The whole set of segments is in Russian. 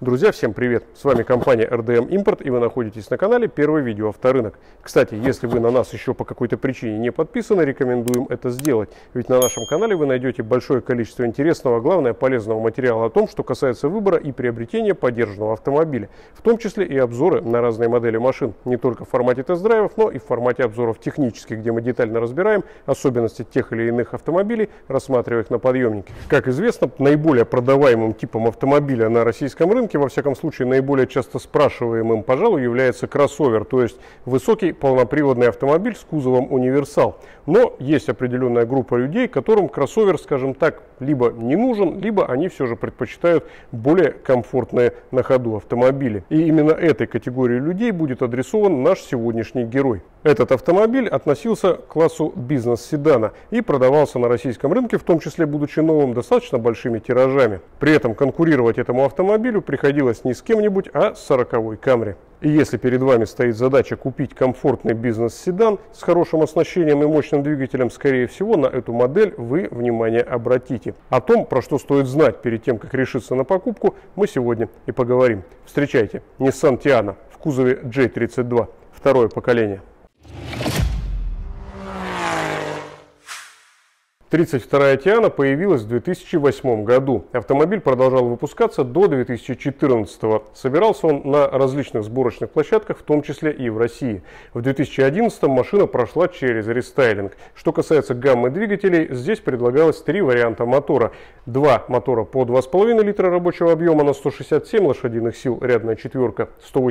Друзья, всем привет! С вами компания RDM Import, и вы находитесь на канале Первый видео авторынок. Кстати, если вы на нас еще по какой-то причине не подписаны, рекомендуем это сделать. Ведь на нашем канале вы найдете большое количество интересного, а главное полезного материала о том, что касается выбора и приобретения подержанного автомобиля. В том числе и обзоры на разные модели машин. Не только в формате тест-драйвов, но и в формате обзоров технических, где мы детально разбираем особенности тех или иных автомобилей, рассматривая их на подъемнике. Как известно, наиболее продаваемым типом автомобиля на российском рынке, во всяком случае наиболее часто спрашиваемым, пожалуй, является кроссовер, то есть высокий полноприводный автомобиль с кузовом универсал. Но есть определенная группа людей, которым кроссовер, скажем так, либо не нужен, либо они все же предпочитают более комфортные на ходу автомобили. И именно этой категории людей будет адресован наш сегодняшний герой. Этот автомобиль относился к классу бизнес-седана и продавался на российском рынке, в том числе будучи новым, достаточно большими тиражами. При этом конкурировать этому автомобилю приходилось не с кем-нибудь, а с 40-й Camry. И если перед вами стоит задача купить комфортный бизнес-седан с хорошим оснащением и мощным двигателем, скорее всего, на эту модель вы внимание обратите. О том, про что стоит знать перед тем, как решиться на покупку, мы сегодня и поговорим. Встречайте, Nissan Tiana в кузове J32, второе поколение. 32-я Tiana появилась в 2008 году. Автомобиль продолжал выпускаться до 2014 года. Собирался он на различных сборочных площадках, в том числе и в России. В 2011 машина прошла через рестайлинг. Что касается гаммы двигателей, здесь предлагалось три варианта мотора. Два мотора по 2,5 литра рабочего объема на 167 лошадиных сил, рядная четверка,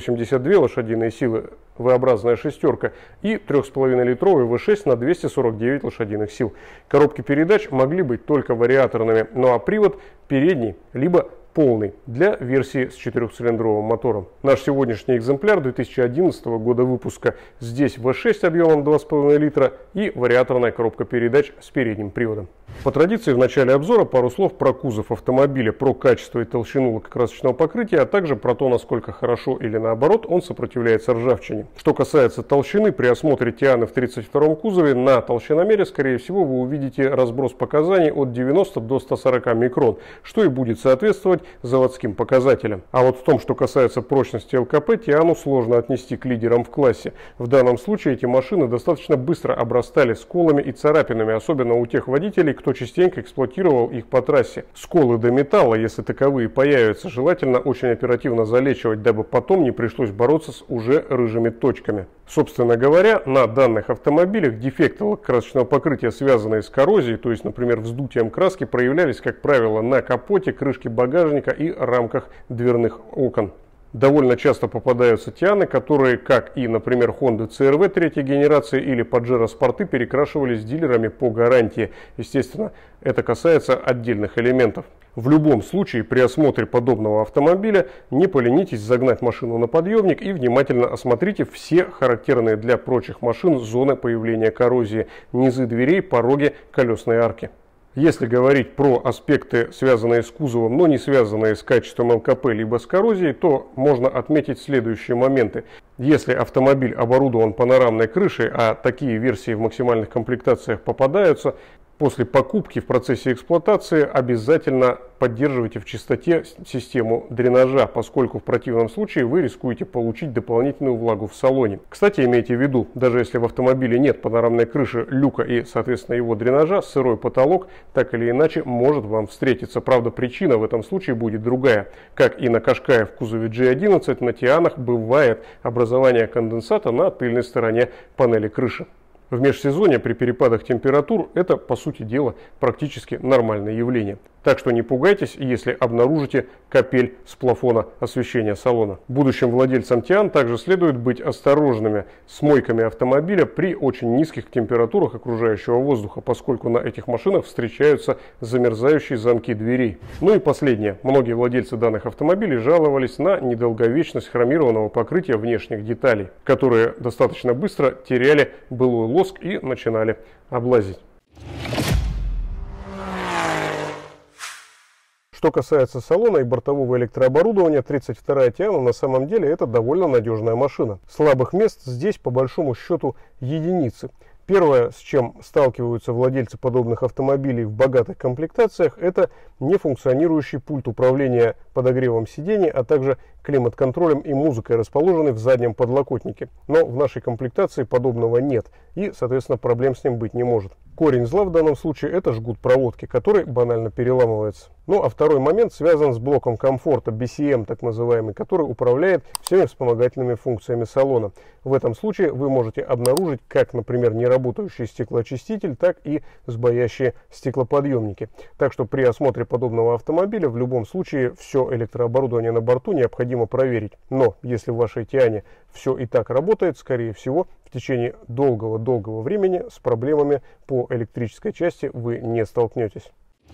182 лошадиные силы, V-образная шестерка, и 3,5-литровый V6 на 249 лошадиных сил. Коробки передач могли быть только вариаторными, ну а привод передний, либо полный для версии с 4-цилиндровым мотором. Наш сегодняшний экземпляр 2011 года выпуска. Здесь V6 объемом 2,5 литра и вариаторная коробка передач с передним приводом. По традиции в начале обзора пару слов про кузов автомобиля, про качество и толщину лакокрасочного покрытия, а также про то, насколько хорошо или наоборот он сопротивляется ржавчине. Что касается толщины, при осмотре Tiana в 32-м кузове на толщиномере, скорее всего, вы увидите разброс показаний от 90 до 140 микрон, что и будет соответствовать заводским показателям. А вот в том, что касается прочности ЛКП, Tiana сложно отнести к лидерам в классе. В данном случае эти машины достаточно быстро обрастали сколами и царапинами, особенно у тех водителей, кто частенько эксплуатировал их по трассе. Сколы до металла, если таковые появятся, желательно очень оперативно залечивать, дабы потом не пришлось бороться с уже рыжими точками. Собственно говоря, на данных автомобилях дефекты лакокрасочного покрытия, связанные с коррозией, то есть, например, вздутием краски, проявлялись, как правило, на капоте, крышке багажника и рамках дверных окон. Довольно часто попадаются Tiana, которые, как и, например, Honda CR-V третьей генерации или Pajero Sport, перекрашивались дилерами по гарантии. Естественно, это касается отдельных элементов. В любом случае, при осмотре подобного автомобиля не поленитесь загнать машину на подъемник и внимательно осмотрите все характерные для прочих машин зоны появления коррозии: низы дверей, пороги, колесные арки. Если говорить про аспекты, связанные с кузовом, но не связанные с качеством ЛКП либо с коррозией, то можно отметить следующие моменты. Если автомобиль оборудован панорамной крышей, а такие версии в максимальных комплектациях попадаются, после покупки в процессе эксплуатации обязательно поддерживайте в чистоте систему дренажа, поскольку в противном случае вы рискуете получить дополнительную влагу в салоне. Кстати, имейте в виду, даже если в автомобиле нет панорамной крыши, люка и, соответственно, его дренажа, сырой потолок так или иначе может вам встретиться. Правда, причина в этом случае будет другая. Как и на Qashqai в кузове J11, на Tianах бывает образование конденсата на тыльной стороне панели крыши. В межсезонье при перепадах температур это, по сути дела, практически нормальное явление. Так что не пугайтесь, если обнаружите капель с плафона освещения салона. Будущим владельцам Tiana также следует быть осторожными с мойками автомобиля при очень низких температурах окружающего воздуха, поскольку на этих машинах встречаются замерзающие замки дверей. Ну и последнее. Многие владельцы данных автомобилей жаловались на недолговечность хромированного покрытия внешних деталей, которые достаточно быстро теряли былой лоск и начинали облазить. Что касается салона и бортового электрооборудования, 32-я Tiana на самом деле это довольно надежная машина. Слабых мест здесь по большому счету единицы. Первое, с чем сталкиваются владельцы подобных автомобилей в богатых комплектациях, это нефункционирующий пульт управления подогревом сидений, а также климат-контролем и музыкой, расположенный в заднем подлокотнике. Но в нашей комплектации подобного нет и, соответственно, проблем с ним быть не может. Корень зла в данном случае это жгут проводки, который банально переламывается. Ну а второй момент связан с блоком комфорта, BCM так называемый, который управляет всеми вспомогательными функциями салона. В этом случае вы можете обнаружить как, например, неработающий стеклоочиститель, так и сбоящие стеклоподъемники. Так что при осмотре подобного автомобиля в любом случае все электрооборудование на борту необходимо проверить. Но если в вашей Тиане все и так работает, скорее всего, в течение долгого времени с проблемами по электрической части вы не столкнетесь.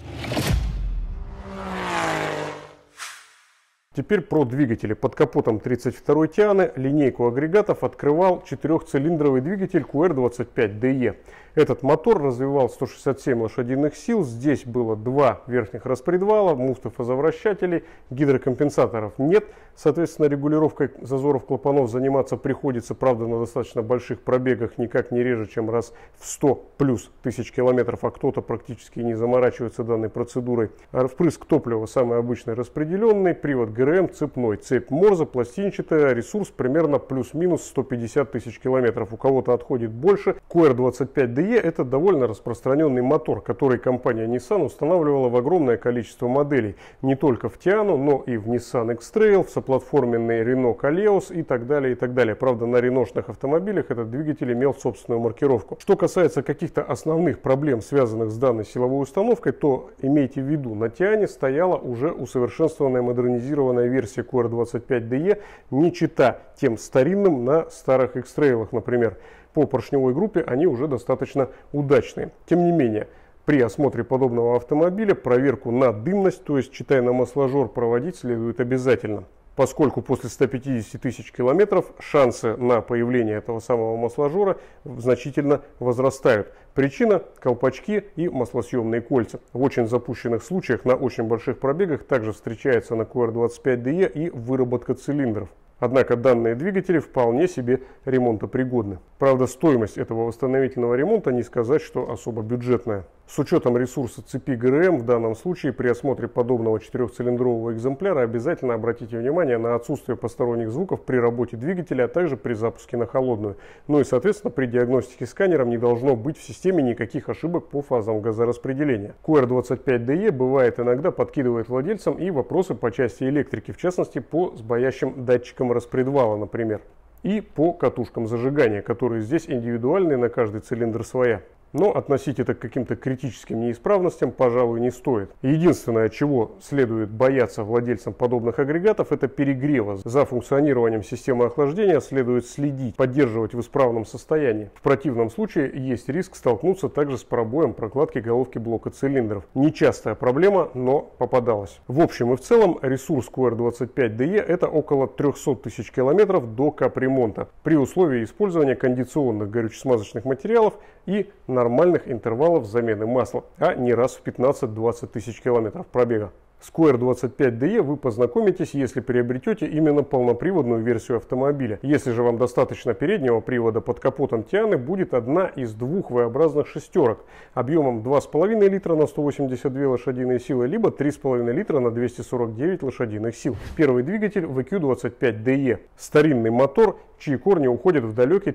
Теперь про двигатели. Под капотом 32-й Тианы линейку агрегатов открывал 4-цилиндровый двигатель QR25DE. Этот мотор развивал 167 лошадиных сил. Здесь было два верхних распредвала, муфты-фазовращателей, гидрокомпенсаторов нет. Соответственно, регулировкой зазоров клапанов заниматься приходится, правда, на достаточно больших пробегах, никак не реже, чем раз в 100 плюс тысяч километров, а кто-то практически не заморачивается данной процедурой. Впрыск топлива самый обычный распределенный, привод ГРМ цепной, цепь Морзе пластинчатая, ресурс примерно плюс-минус 150 тысяч километров. У кого-то отходит больше. QR25DE это довольно распространенный мотор, который компания Nissan устанавливала в огромное количество моделей. Не только в Тиану, но и в Nissan X-Trail, в соплатформенный Renault Koleos и так далее, и так далее. Правда, на реношных автомобилях этот двигатель имел собственную маркировку. Что касается каких-то основных проблем, связанных с данной силовой установкой, то имейте в виду, на Тиане стояла уже усовершенствованная модернизированная версия QR25DE, не чита тем старинным на старых X-Trail'ах, например. По поршневой группе они уже достаточно удачные. Тем не менее, при осмотре подобного автомобиля проверку на дымность, то есть читая на масложор, проводить следует обязательно. Поскольку после 150 тысяч километров шансы на появление этого самого масложора значительно возрастают. Причина – колпачки и маслосъемные кольца. В очень запущенных случаях на очень больших пробегах также встречается на QR25DE и выработка цилиндров. Однако данные двигатели вполне себе ремонтопригодны. Правда, стоимость этого восстановительного ремонта не сказать, что особо бюджетная. С учетом ресурса цепи ГРМ в данном случае при осмотре подобного 4-цилиндрового экземпляра обязательно обратите внимание на отсутствие посторонних звуков при работе двигателя, а также при запуске на холодную. Ну и соответственно при диагностике сканером не должно быть в системе никаких ошибок по фазам газораспределения. QR25DE бывает иногда подкидывает владельцам и вопросы по части электрики, в частности по сбоящим датчикам распредвала, например, и по катушкам зажигания, которые здесь индивидуальные, на каждый цилиндр своя. Но относить это к каким-то критическим неисправностям, пожалуй, не стоит. Единственное, чего следует бояться владельцам подобных агрегатов, это перегрева. За функционированием системы охлаждения следует следить, поддерживать в исправном состоянии. В противном случае есть риск столкнуться также с пробоем прокладки головки блока цилиндров. Нечастая проблема, но попадалась. В общем и в целом ресурс QR25DE это около 300 тысяч километров до капремонта при условии использования кондиционных горюче-смазочных материалов и нормальных интервалов замены масла, а не раз в 15-20 тысяч километров пробега. С QR25DE вы познакомитесь, если приобретете именно полноприводную версию автомобиля. Если же вам достаточно переднего привода, под капотом Тианы будет одна из двух V-образных шестерок объемом 2,5 литра на 182 лошадиные силы, либо 3,5 литра на 249 лошадиных сил. Первый двигатель VQ25DE. Старинный мотор, чьи корни уходят в далекий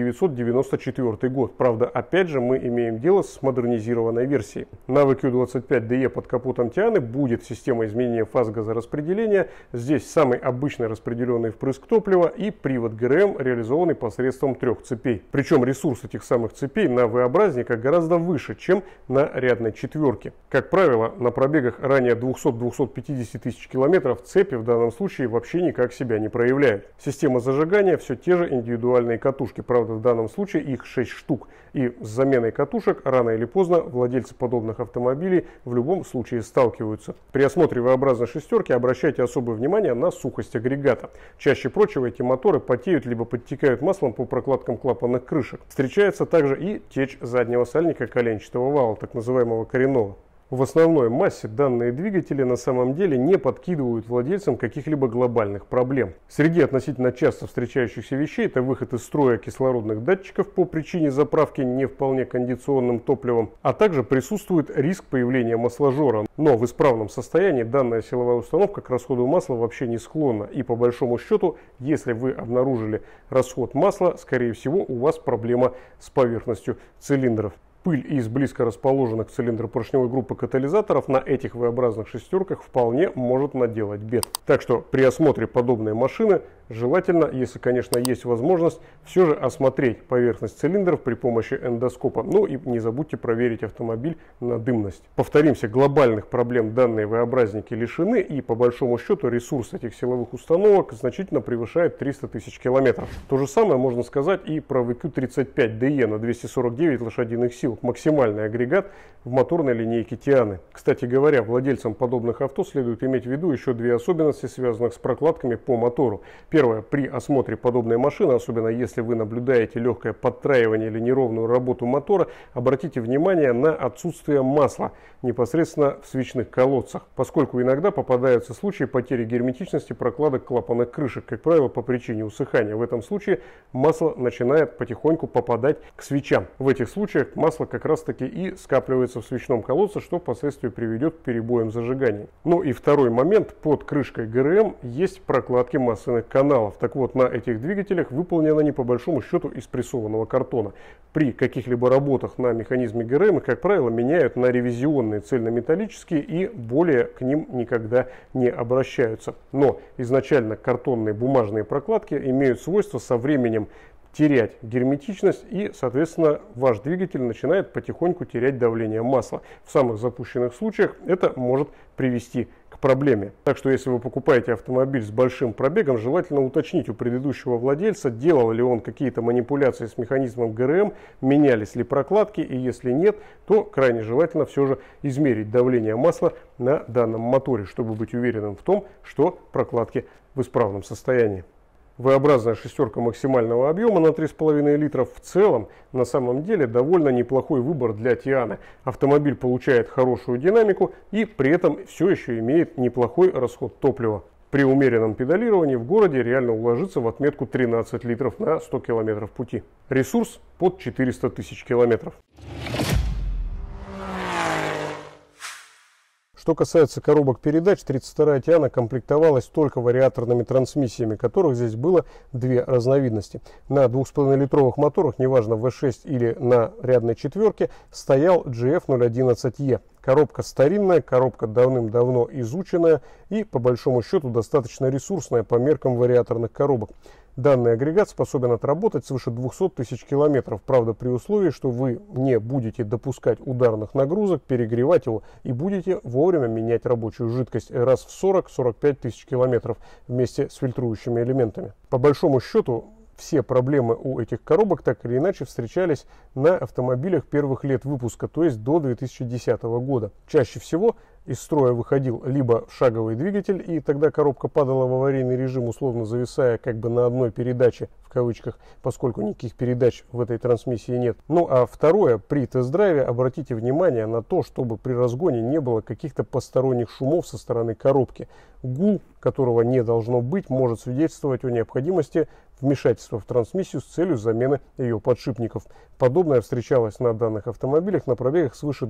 1994 год. Правда, опять же мы имеем дело с модернизированной версией. На VQ25DE под капотом Тианы будет система изменения фаз газораспределения. Здесь самый обычный распределенный впрыск топлива и привод ГРМ, реализованный посредством трех цепей. Причем ресурс этих самых цепей на V-образниках гораздо выше, чем на рядной четверке. Как правило, на пробегах ранее 200-250 тысяч километров цепи в данном случае вообще никак себя не проявляют. Система зажигания все те же индивидуальные катушки. Правда, в данном случае их 6 штук. И с заменой катушек рано или поздно владельцы подобных автомобилей в любом случае сталкиваются. При осмотре V-образной шестерки обращайте особое внимание на сухость агрегата. Чаще прочего эти моторы потеют либо подтекают маслом по прокладкам клапанных крышек. Встречается также и течь заднего сальника коленчатого вала, так называемого коренного. В основной массе данные двигатели на самом деле не подкидывают владельцам каких-либо глобальных проблем. Среди относительно часто встречающихся вещей это выход из строя кислородных датчиков по причине заправки не вполне кондиционным топливом, а также присутствует риск появления масложора. Но в исправном состоянии данная силовая установка к расходу масла вообще не склонна. И по большому счету, если вы обнаружили расход масла, скорее всего у вас проблема с поверхностью цилиндров. Пыль из близко расположенных цилиндропоршневой группы катализаторов на этих V-образных шестерках вполне может наделать бед. Так что при осмотре подобной машины желательно, если, конечно, есть возможность, все же осмотреть поверхность цилиндров при помощи эндоскопа. Ну и не забудьте проверить автомобиль на дымность. Повторимся, глобальных проблем данные V-образники лишены, и по большому счету ресурс этих силовых установок значительно превышает 300 тысяч километров. То же самое можно сказать и про VQ35DE на 249 лошадиных сил. Максимальный агрегат в моторной линейке Tiana. Кстати говоря, владельцам подобных авто следует иметь в виду еще две особенности, связанных с прокладками по мотору. Первое, при осмотре подобной машины, особенно если вы наблюдаете легкое подтраивание или неровную работу мотора, обратите внимание на отсутствие масла непосредственно в свечных колодцах, поскольку иногда попадаются случаи потери герметичности прокладок клапанных крышек, как правило, по причине усыхания. В этом случае масло начинает потихоньку попадать к свечам. В этих случаях масло как раз таки и скапливается в свечном колодце, что впоследствии приведет к перебоям зажигания. Ну и второй момент, под крышкой ГРМ есть прокладки масляных каналов. Так вот, на этих двигателях выполнены они по большому счету из прессованного картона. При каких-либо работах на механизме ГРМ их, как правило, меняют на ревизионные цельнометаллические и более к ним никогда не обращаются. Но изначально картонные бумажные прокладки имеют свойство со временем терять герметичность, и, соответственно, ваш двигатель начинает потихоньку терять давление масла. В самых запущенных случаях это может привести к проблеме. Так что, если вы покупаете автомобиль с большим пробегом, желательно уточнить у предыдущего владельца, делал ли он какие-то манипуляции с механизмом ГРМ, менялись ли прокладки, и если нет, то крайне желательно все же измерить давление масла на данном моторе, чтобы быть уверенным в том, что прокладки в исправном состоянии. V-образная шестерка максимального объема на 3,5 литра в целом на самом деле довольно неплохой выбор для Tiana. Автомобиль получает хорошую динамику и при этом все еще имеет неплохой расход топлива. При умеренном педалировании в городе реально уложится в отметку 13 литров на 100 километров пути. Ресурс под 400 тысяч километров. Что касается коробок передач, 32-я Tiana комплектовалась только вариаторными трансмиссиями, которых здесь было две разновидности. На 2,5-литровых моторах, неважно V6 или на рядной четверке, стоял GF011E. Коробка старинная, коробка давным-давно изученная и, по большому счету, достаточно ресурсная по меркам вариаторных коробок. Данный агрегат способен отработать свыше 200 тысяч километров, правда при условии, что вы не будете допускать ударных нагрузок, перегревать его и будете вовремя менять рабочую жидкость раз в 40-45 тысяч километров вместе с фильтрующими элементами. По большому счету, все проблемы у этих коробок так или иначе встречались на автомобилях первых лет выпуска, то есть до 2010 года. Чаще всего из строя выходил либо шаговый двигатель, и тогда коробка падала в аварийный режим, условно зависая как бы на одной передаче, в кавычках, поскольку никаких передач в этой трансмиссии нет. Ну а второе, при тест-драйве обратите внимание на то, чтобы при разгоне не было каких-то посторонних шумов со стороны коробки. Гул, которого не должно быть, может свидетельствовать о необходимости вмешательства в трансмиссию с целью замены ее подшипников. Подобное встречалось на данных автомобилях на пробегах свыше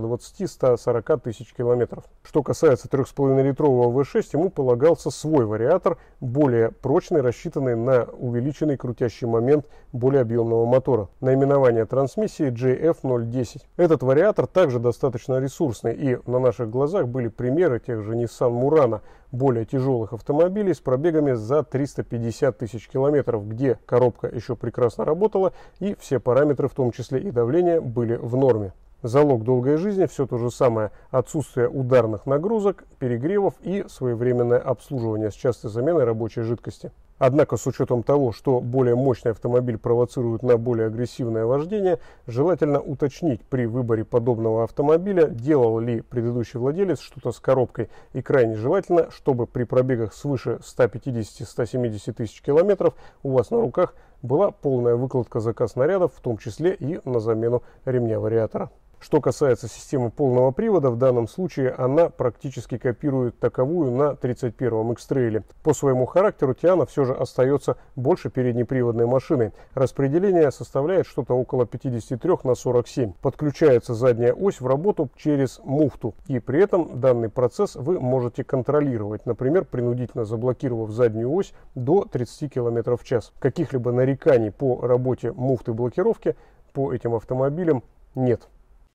120-140 тысяч километров. Что касается 3,5-литрового V6, ему полагался свой вариатор, более прочный, рассчитанный на увеличенный крутящий момент более объемного мотора. Наименование трансмиссии JF010. Этот вариатор также достаточно ресурсный, и на наших глазах были примеры тех же Nissan Murano, более тяжелых автомобилей с пробегами за 350 тысяч километров, где коробка еще прекрасно работала и все параметры, в том числе и давление, были в норме. Залог долгой жизни все то же самое: отсутствие ударных нагрузок, перегревов и своевременное обслуживание с частой заменой рабочей жидкости. Однако с учетом того, что более мощный автомобиль провоцирует на более агрессивное вождение, желательно уточнить при выборе подобного автомобиля, делал ли предыдущий владелец что-то с коробкой, и крайне желательно, чтобы при пробегах свыше 150-170 тысяч километров у вас на руках была полная выкладка заказа снарядов, в том числе и на замену ремня вариатора. Что касается системы полного привода, в данном случае она практически копирует таковую на 31-м X-Trail. По своему характеру Tiana все же остается больше переднеприводной машиной. Распределение составляет что-то около 53/47. Подключается задняя ось в работу через муфту, и при этом данный процесс вы можете контролировать, например, принудительно заблокировав заднюю ось до 30 км в час. Каких-либо нареканий по работе муфты блокировки по этим автомобилям нет.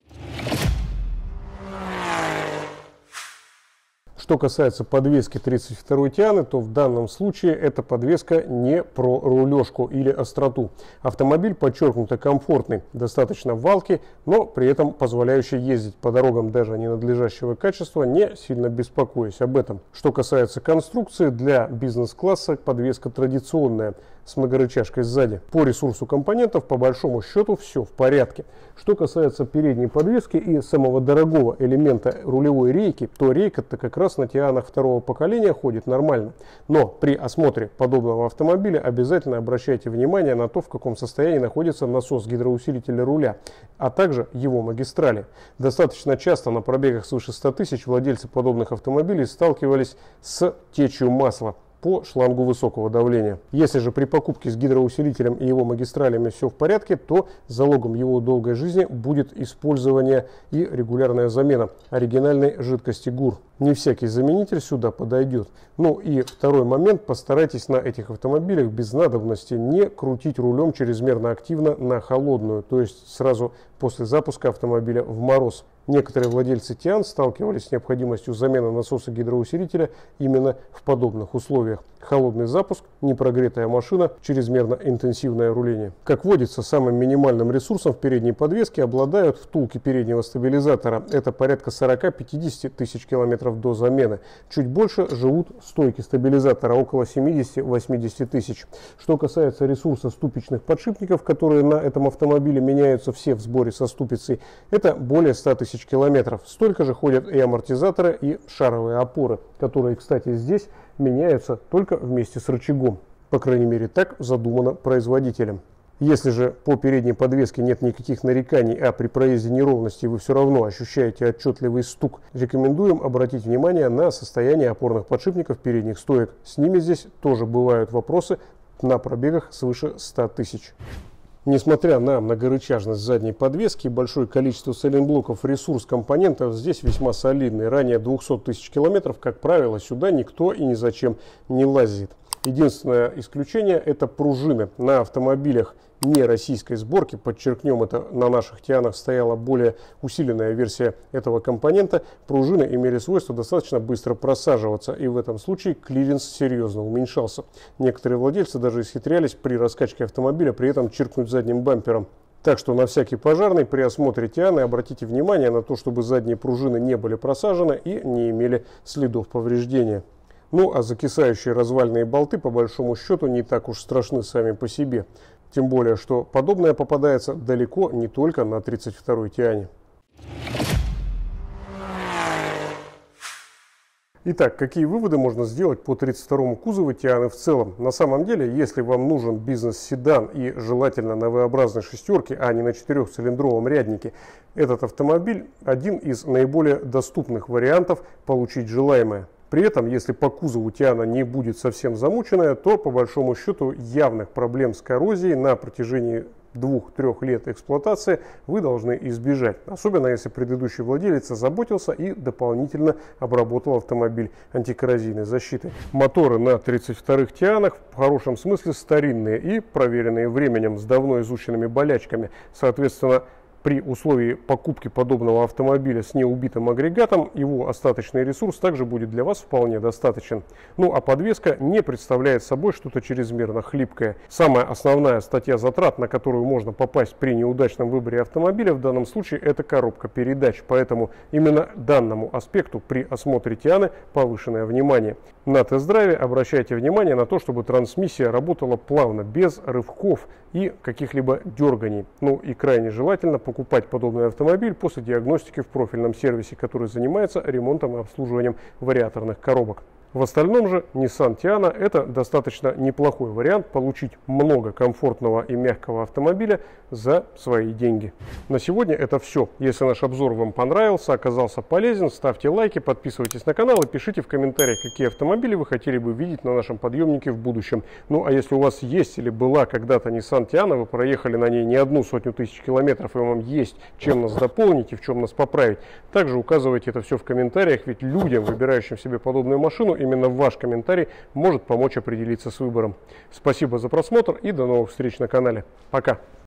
Что касается подвески 32-й Tiana, то в данном случае эта подвеска не про рулежку или остроту. Автомобиль подчеркнуто комфортный, достаточно валкий, но при этом позволяющий ездить по дорогам даже ненадлежащего качества, не сильно беспокоясь об этом. Что касается конструкции, для бизнес-класса подвеска традиционная, с многорычажкой сзади. По ресурсу компонентов, по большому счету, все в порядке. Что касается передней подвески и самого дорогого элемента рулевой рейки, то рейка-то как раз на Tianах второго поколения ходит нормально. Но при осмотре подобного автомобиля обязательно обращайте внимание на то, в каком состоянии находится насос гидроусилителя руля, а также его магистрали. Достаточно часто на пробегах свыше 100 тысяч владельцы подобных автомобилей сталкивались с течью масла по шлангу высокого давления. Если же при покупке с гидроусилителем и его магистралями все в порядке, то залогом его долгой жизни будет использование и регулярная замена оригинальной жидкости ГУР. Не всякий заменитель сюда подойдет. Ну и второй момент, постарайтесь на этих автомобилях без надобности не крутить рулем чрезмерно активно на холодную, то есть сразу после запуска автомобиля в мороз. Некоторые владельцы Tian сталкивались с необходимостью замены насоса гидроусилителя именно в подобных условиях. Холодный запуск, непрогретая машина, чрезмерно интенсивное руление. Как водится, самым минимальным ресурсом в передней подвеске обладают втулки переднего стабилизатора. Это порядка 40-50 тысяч километров до замены. Чуть больше живут стойки стабилизатора, около 70-80 тысяч. Что касается ресурса ступичных подшипников, которые на этом автомобиле меняются все в сборе со ступицей, это более 100 тысяч километров. Столько же ходят и амортизаторы, и шаровые опоры, которые, кстати, здесь меняются только вместе с рычагом. По крайней мере, так задумано производителем. Если же по передней подвеске нет никаких нареканий, а при проезде неровности вы все равно ощущаете отчетливый стук, рекомендуем обратить внимание на состояние опорных подшипников передних стоек. С ними здесь тоже бывают вопросы на пробегах свыше 100 тысяч. Несмотря на многорычажность задней подвески и большое количество сайлентблоков, ресурс компонентов здесь весьма солидный. Ранее 200 тысяч километров, как правило, сюда никто и ни зачем не лазит. Единственное исключение – это пружины. На автомобилях не российской сборки, подчеркнем, это на наших Tianах стояла более усиленная версия этого компонента, пружины имели свойство достаточно быстро просаживаться, и в этом случае клиренс серьезно уменьшался. Некоторые владельцы даже исхитрялись при раскачке автомобиля при этом чиркнуть задним бампером. Так что на всякий пожарный при осмотре Tiana обратите внимание на то, чтобы задние пружины не были просажены и не имели следов повреждения. Ну а закисающие развальные болты по большому счету не так уж страшны сами по себе. Тем более, что подобное попадается далеко не только на 32-й Tiana. Итак, какие выводы можно сделать по 32-му кузову Tiana в целом? На самом деле, если вам нужен бизнес-седан и желательно на V-образной шестерке, а не на 4-цилиндровом ряднике, этот автомобиль один из наиболее доступных вариантов получить желаемое. При этом, если по кузову Tiana не будет совсем замученная, то по большому счету явных проблем с коррозией на протяжении 2-3 лет эксплуатации вы должны избежать. Особенно если предыдущий владелец заботился и дополнительно обработал автомобиль антикоррозийной защитой. Моторы на 32-х Tianах в хорошем смысле старинные и проверенные временем с давно изученными болячками. Соответственно, при условии покупки подобного автомобиля с неубитым агрегатом, его остаточный ресурс также будет для вас вполне достаточен. Ну а подвеска не представляет собой что-то чрезмерно хлипкое. Самая основная статья затрат, на которую можно попасть при неудачном выборе автомобиля, в данном случае это коробка передач. Поэтому именно данному аспекту при осмотре Tiana повышенное внимание. На тест-драйве обращайте внимание на то, чтобы трансмиссия работала плавно, без рывков и каких-либо дерганий. Ну и крайне желательно покупать подобный автомобиль после диагностики в профильном сервисе, который занимается ремонтом и обслуживанием вариаторных коробок. В остальном же Nissan Tiana – это достаточно неплохой вариант получить много комфортного и мягкого автомобиля за свои деньги. На сегодня это все. Если наш обзор вам понравился, оказался полезен, ставьте лайки, подписывайтесь на канал и пишите в комментариях, какие автомобили вы хотели бы видеть на нашем подъемнике в будущем. Ну а если у вас есть или была когда-то Nissan Tiana, вы проехали на ней не 1 тысячу километров, и вам есть чем нас дополнить и в чем нас поправить, также указывайте это все в комментариях, ведь людям, выбирающим себе подобную машину, именно ваш комментарий может помочь определиться с выбором. Спасибо за просмотр и до новых встреч на канале. Пока!